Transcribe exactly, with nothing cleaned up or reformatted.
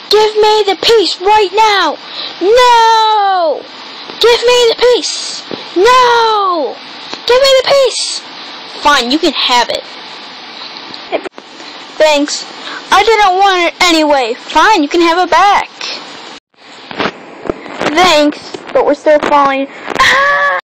Give me the piece right now! No! Give me the piece! No! Give me the piece! Fine, you can have it. Thanks. I didn't want it anyway. Fine, you can have it back. Thanks, but we're still falling. Ah!